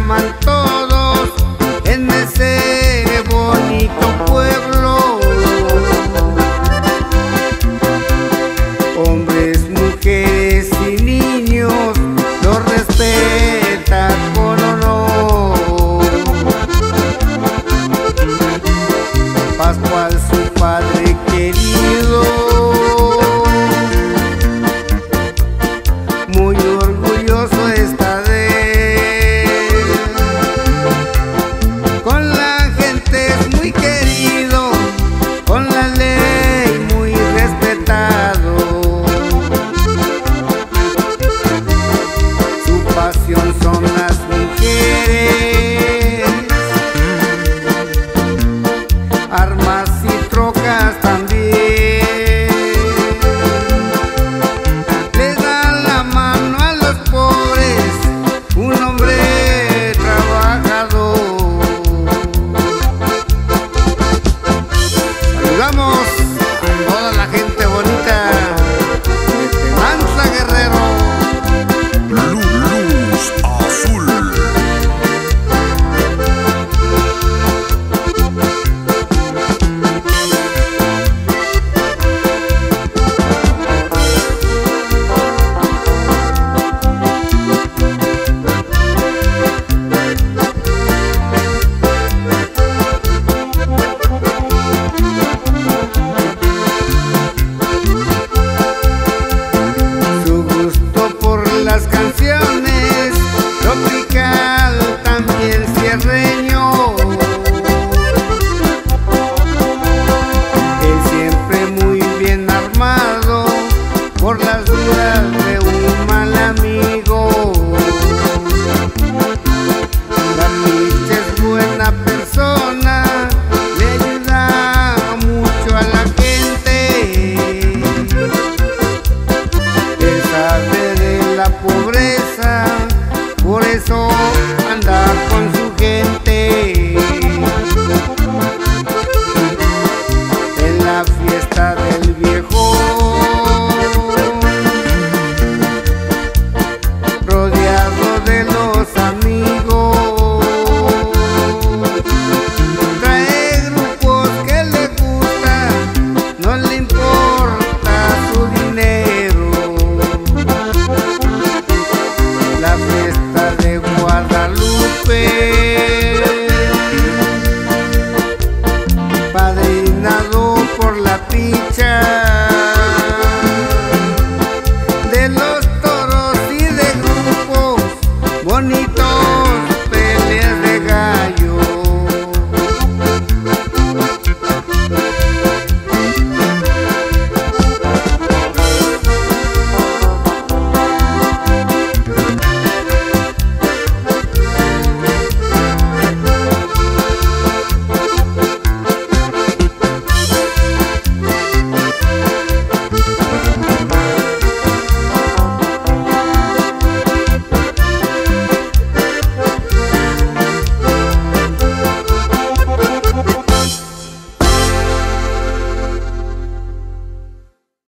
aman todos en ese bonito pueblo. Hombres, mujeres y niños los respetan con honor. Pascual, su padre querido, muy orgulloso está de él. Con la gente es muy querido, con la ley muy respetado. Su pasión son las mujeres, armas y trocas también. Le dan la mano a los pobres, un hombre trabajador. Saludamos a toda la gente bonita de Tenanza, Guerrero. Luz Azul. Su gusto por las canciones tropical, también cierreño. Él siempre muy bien armado por las dudas de un mal amigo. La Micha es buena persona, le ayuda mucho a la gente. Él sabe de la pobreza, por eso anda con su gente. En la fiesta del viejo, rodeado de los amigos, trae grupos que le gustan, no le importa su dinero. La fiesta de Guadalupe